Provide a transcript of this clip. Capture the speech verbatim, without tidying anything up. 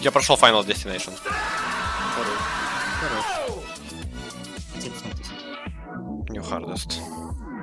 Я прошел Final Destination. Хорош. Хорош. Хотел посмотреть. New Hardest.